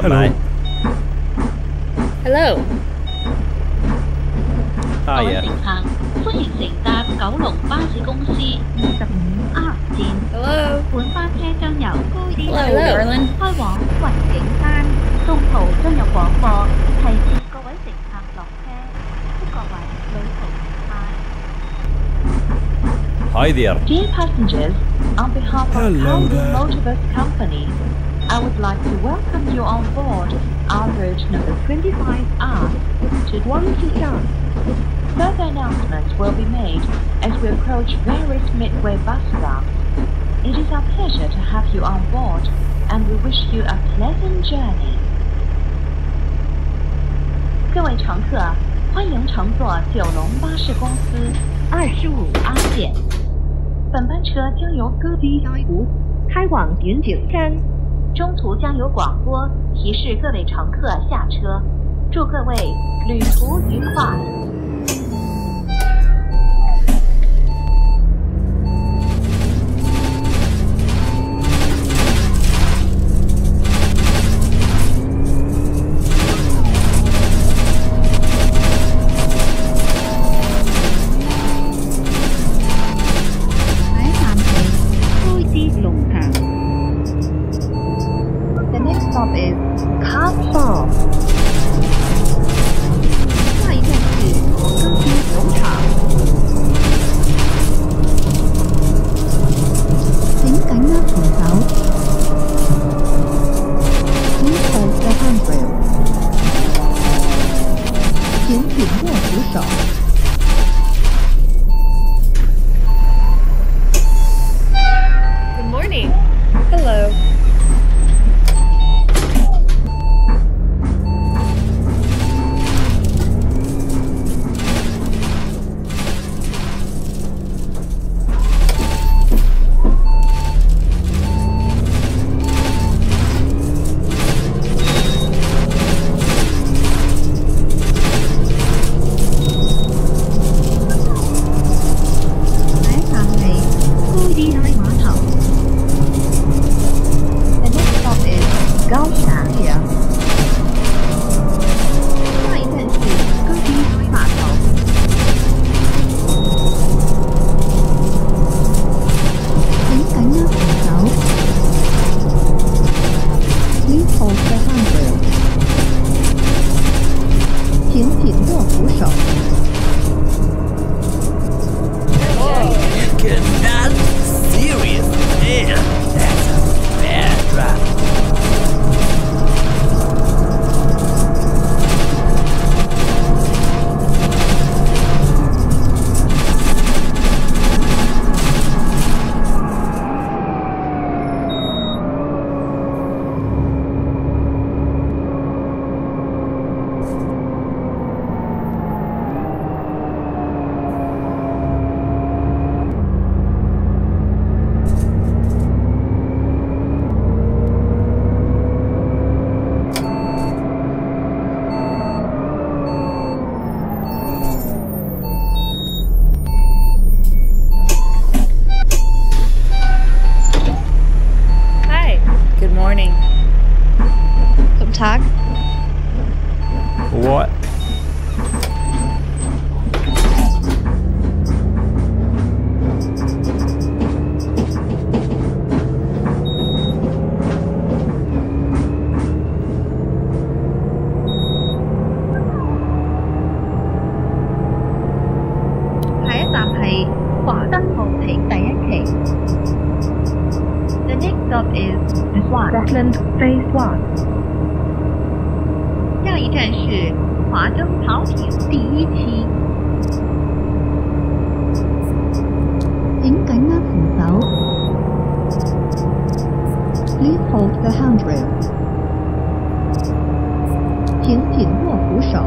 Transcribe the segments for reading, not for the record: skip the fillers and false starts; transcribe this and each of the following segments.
mate. Hello. 各位 Hiya. 乘客，歡迎乘搭九龍巴士公司25R 線。 Hello. 本班車將由高鐵 Hello, darling. 開往雲景山，中途將有廣播提示各位乘客落車，祝各位旅途愉快。 Hi there. Dear passengers, on behalf of Hello Howden there. Motorbus Company, I would like to welcome you on board our route number 25R to Guangzhou. Further announcements will be made as we approach various midway bus stops. It is our pleasure to have you on board, and we wish you a pleasant journey. 各位乘客，欢迎乘坐九龙巴士公司25R 线。本班车将由歌堤开湖开往云景山，中途将有广播提示各位乘客下车。祝各位旅途愉快。The next stop is Car Farm. 下一站是歌堤农场。 請緊握扶手。Please hold the handrail. 請緊握扶手。 Good morning. Hello. The next stop is 高峡。下一站是歌堤码头。 請緊握扶手。Please hold the handrail. 請緊握扶手。 You cannot serious. Yeah, that's a bad drive. Hi. Good morning. Guten Tag. What? The next stop is Westland Phase 1. 下一站是华灯跑艇第1期。 請緊握扶手。Please hold the handrail. 請緊握扶手。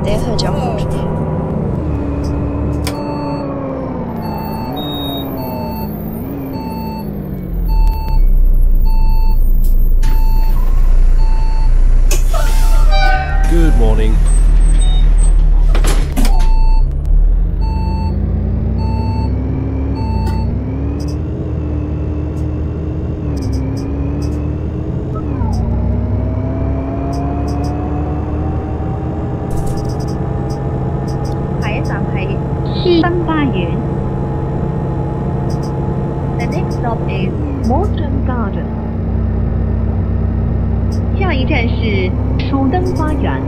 待会交通是吧？ Good morning. The next stop is Moulton Garden. 下一站是蜀登花园。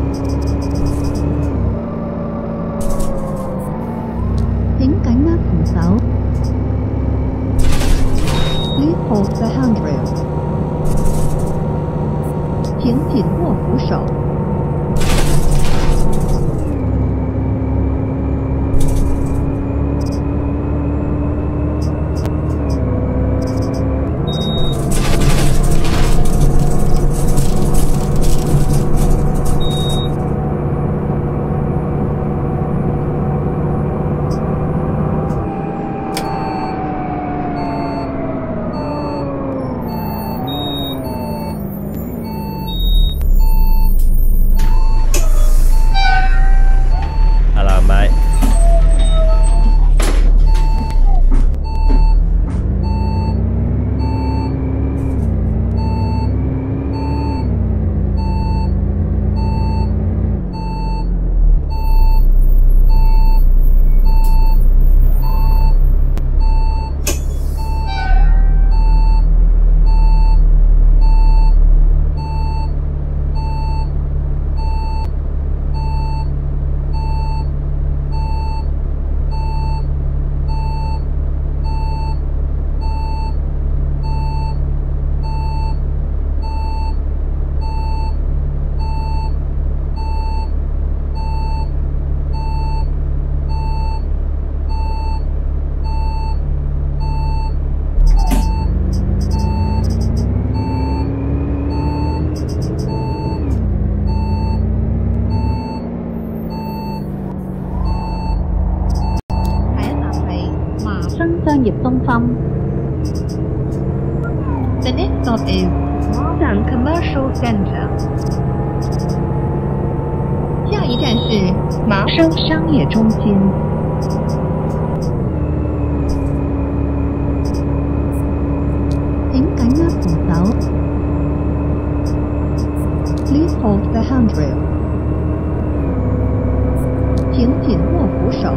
請緊握扶手。Please hold the handrail. 請緊握扶手。 Hello, mate. The next stop is Moulton Commercial Center. 下一站是麻生商业中心。 請緊握扶手。Please hold the handrail. 請緊握扶手。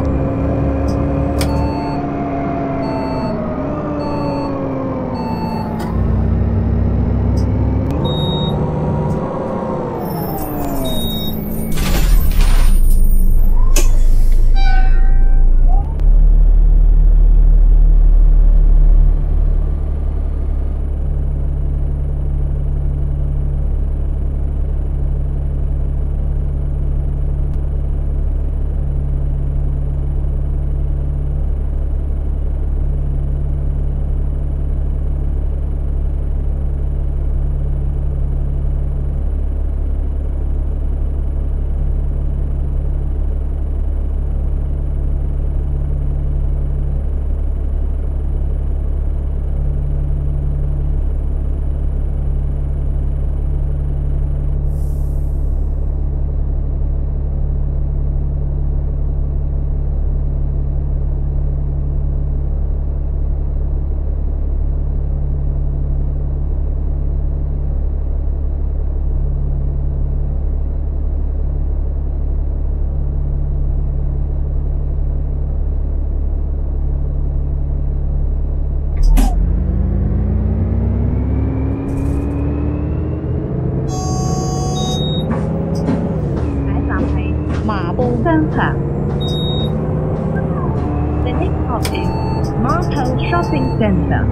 The next stop is Marco Shopping Center.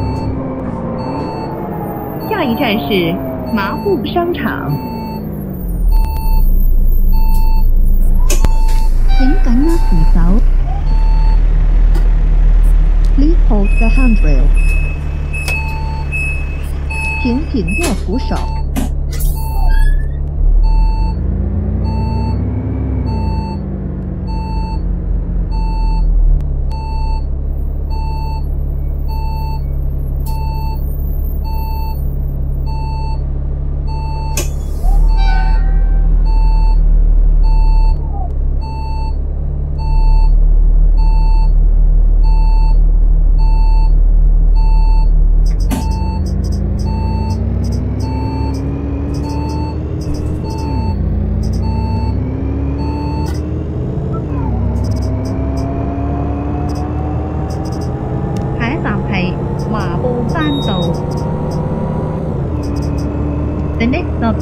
下一站是麻布商场。 請緊握扶手。Please hold the handrail. 請緊握扶手。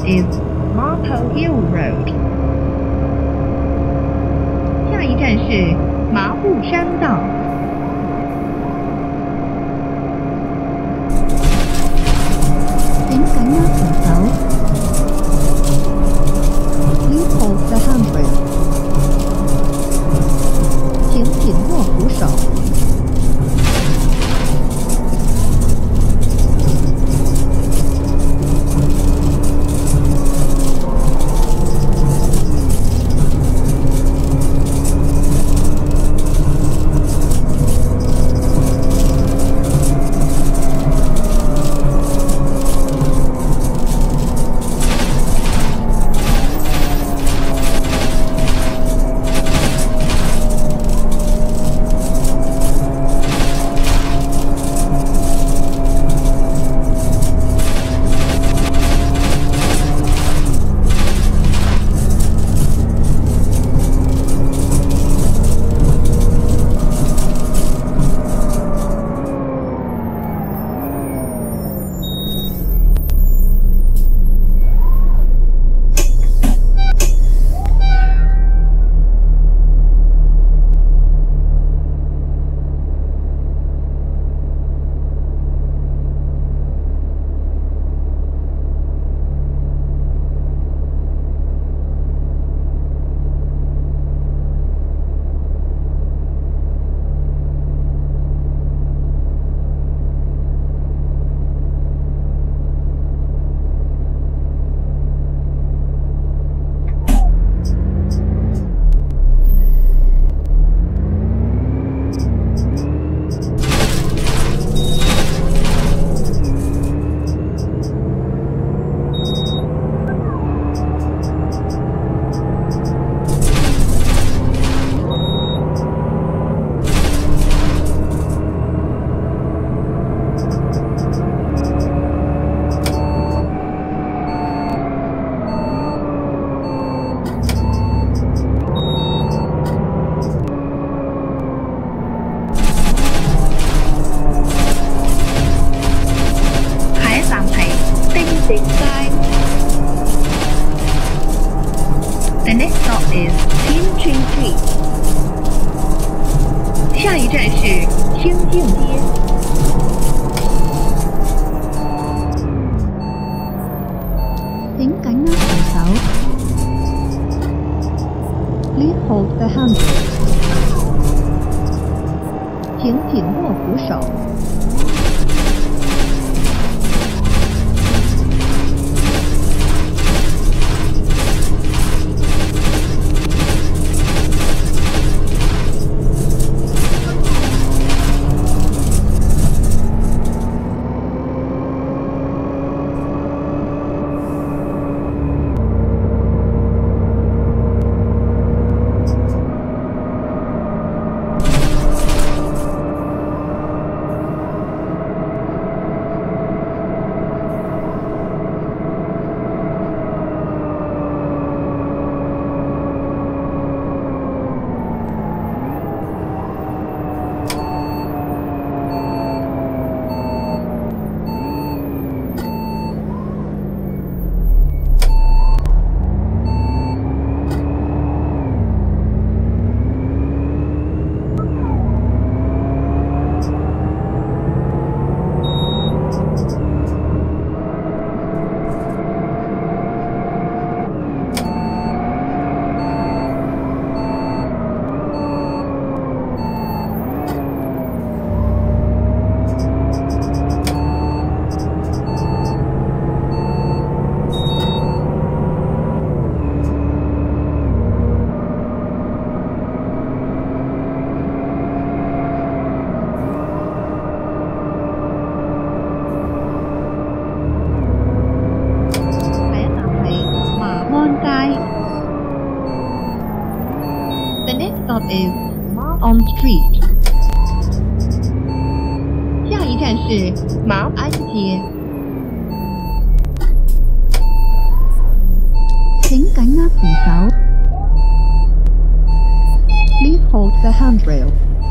is Marco Hill Road。下一站是麻布山道。請緊握扶手。Please hold the handrail。請緊握扶手。The next stop is Qingqing Street。下一站是清境街。請緊握扶手。Please hold the handrail。請緊握扶手。The next stop is on Street。下一站是马鞍街。請緊握扶手。Please hold the handrail。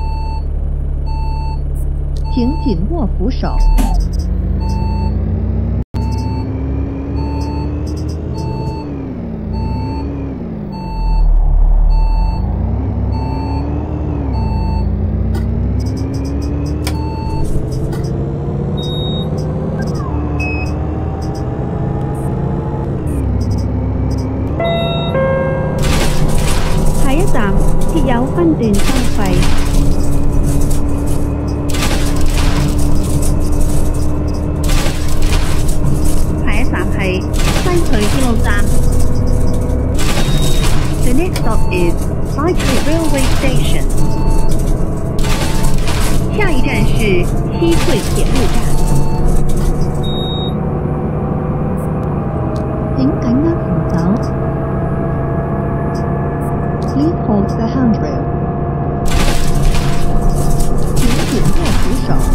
請緊握扶手。 分段收費。下一站係西隧鐵路站。The next stop is Saitree Railway Station。下一站是西隧铁路站。 請緊握扶手。Please hold the handrail。請緊握扶手。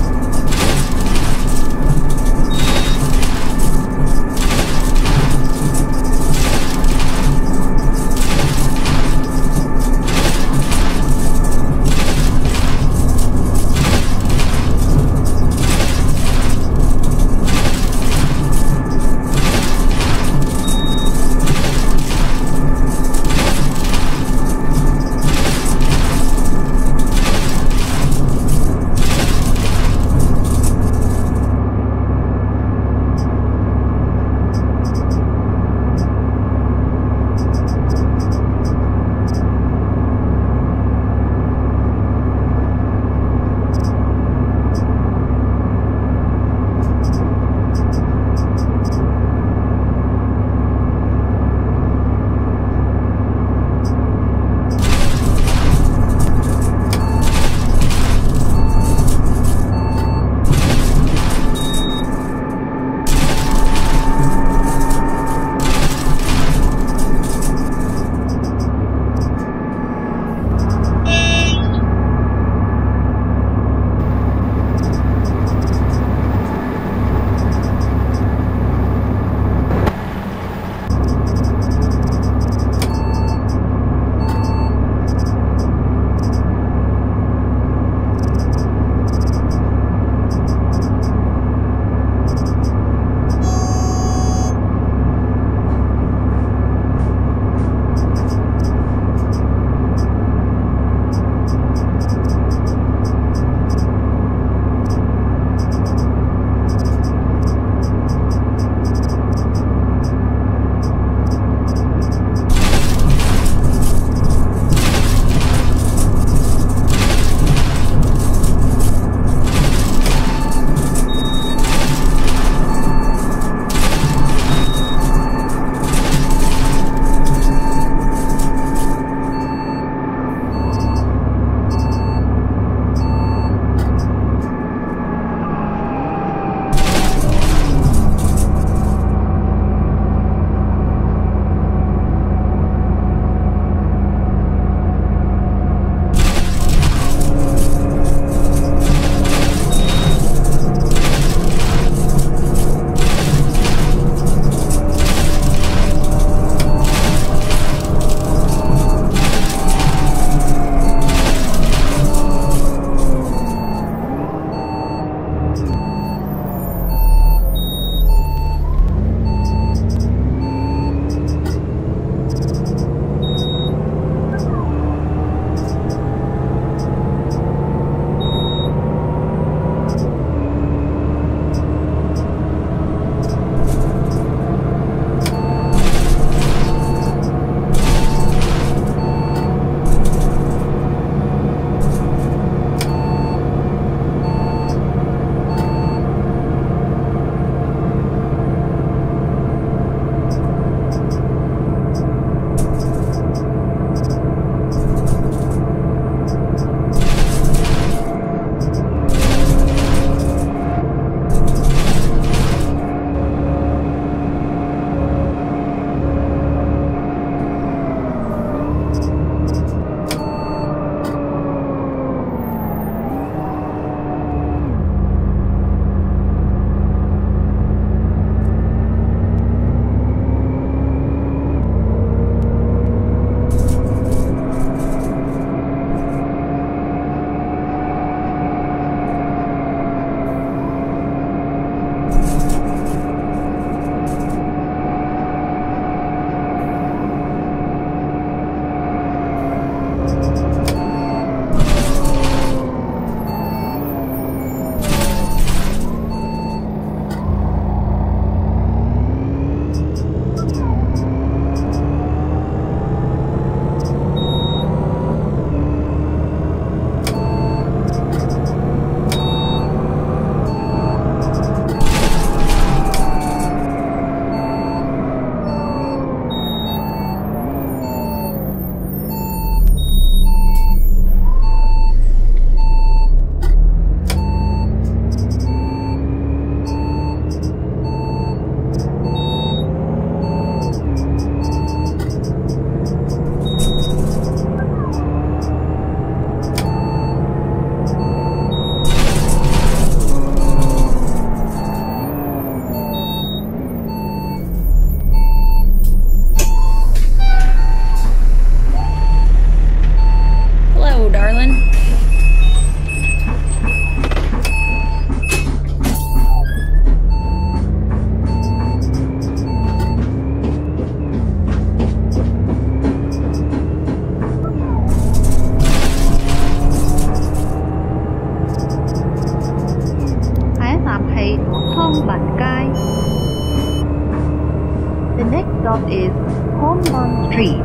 Honman Street。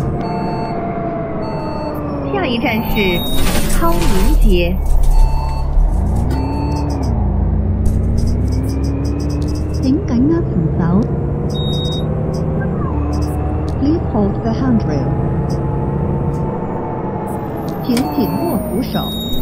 下一站是康宁街。 請緊握扶手。Please hold the handrail。請緊握扶手。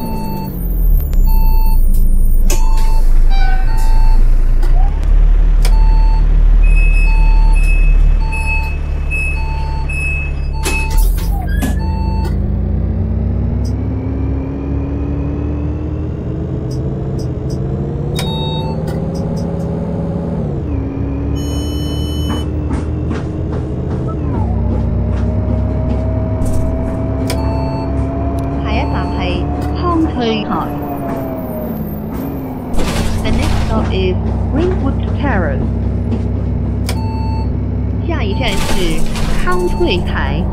The next stop is Greenwood Terrace。下一站是康翠台。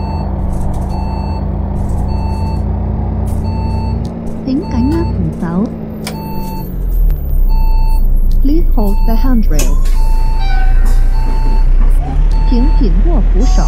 請緊握扶手。Please hold the handrail。請緊握扶手。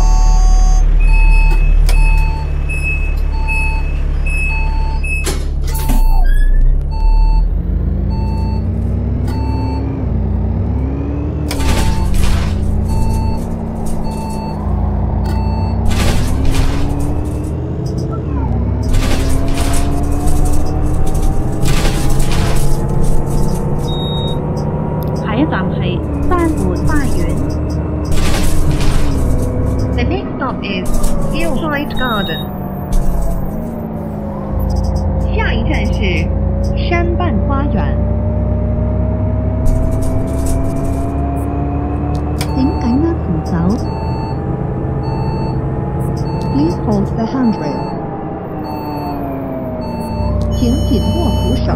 The next stop is Hillside Garden。下一站是山畔花园。 請緊握扶手。Please hold the handrail。請緊握扶手。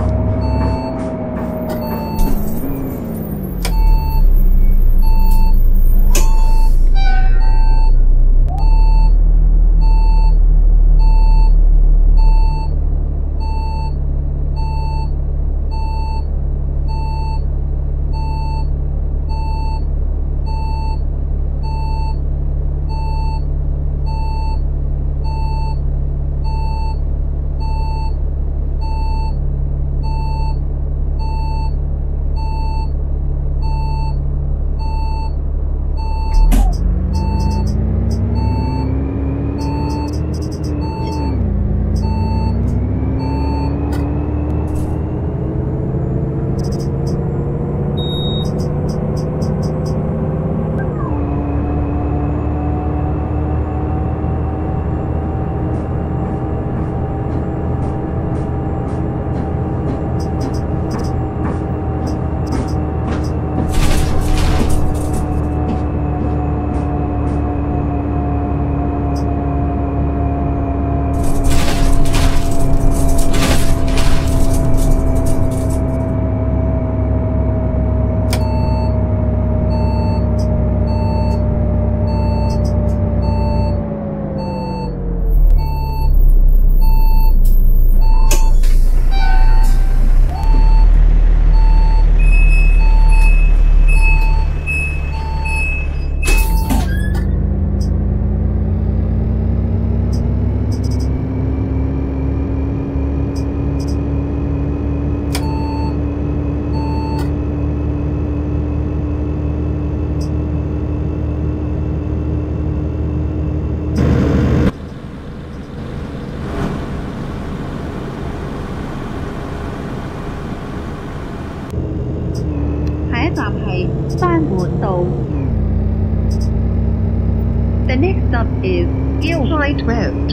站係山門道。The next stop is Gilside Road。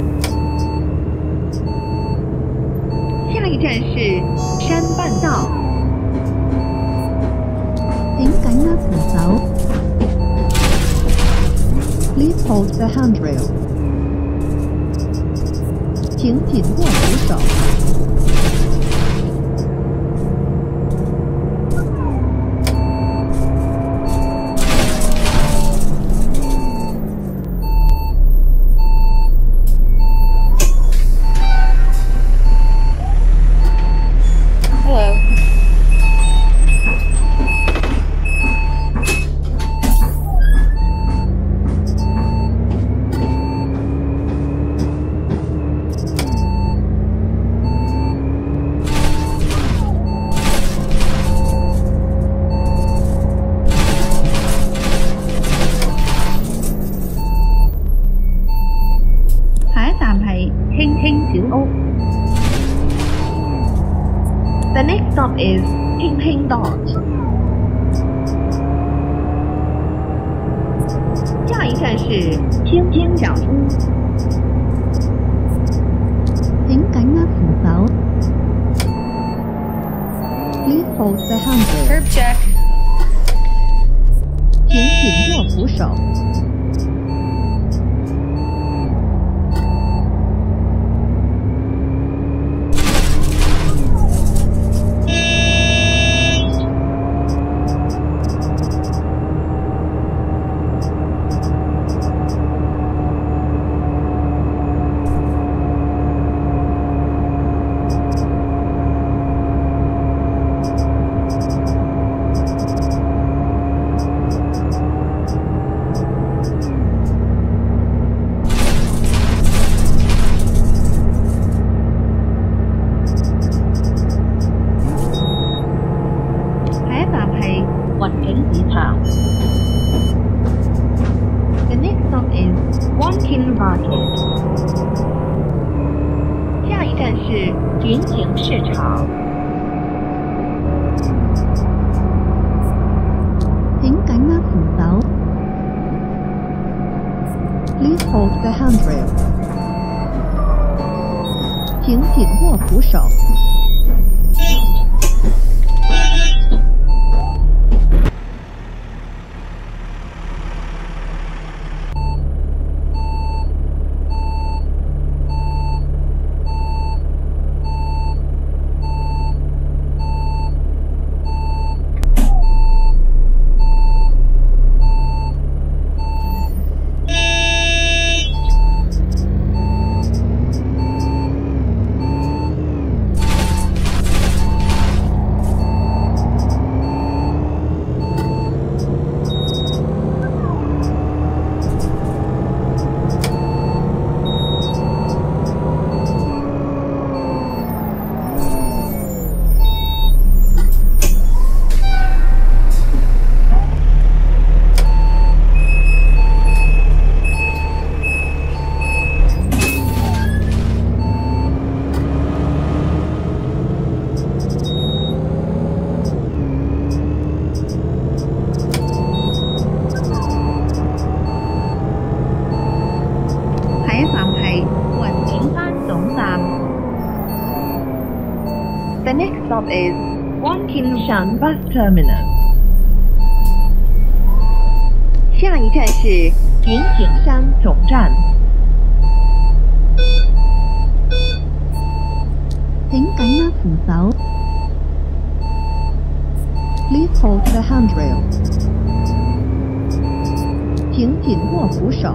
下一站是山半道。 請緊握扶手。Please hold the handrail。請緊握扶手。 下一站係興興小屋。The next stop is 興興 Dot。下一站是興興小屋。 請緊握扶手。Please hold the handrail。 Curb check。 請緊握扶手。 雲景市場。 The next stop is Wankin Market。下一站是云景市場。 請緊握扶手。Please hold the handrail。請緊握扶手。 The next stop is Wankin Shan Bus Terminal。下一站是云景山总站。 請緊握扶手。Please hold the handrail。請緊握扶手。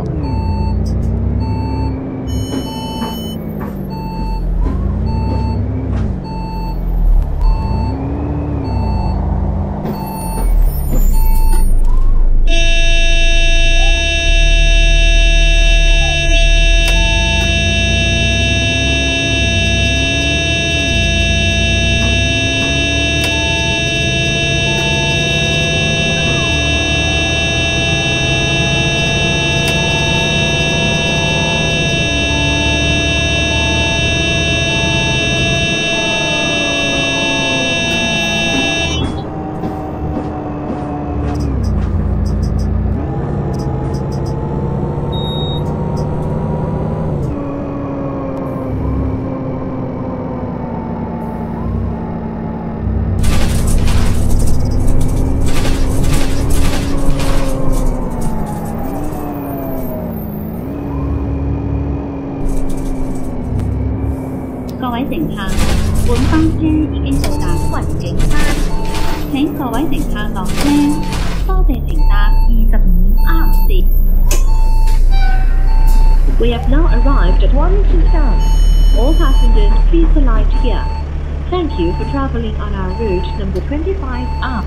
各位乘客，本班車已經到達雲景山，請各位乘客落車，多謝乘搭25R線。We have now arrived at Wankin Shan. All passengers, please alight here. Thank you for traveling on our route number 25R.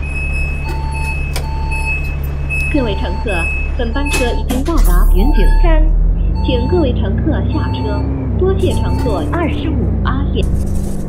各位乘客，本班车已经到达云景山，请各位乘客下车，多谢乘坐25R线。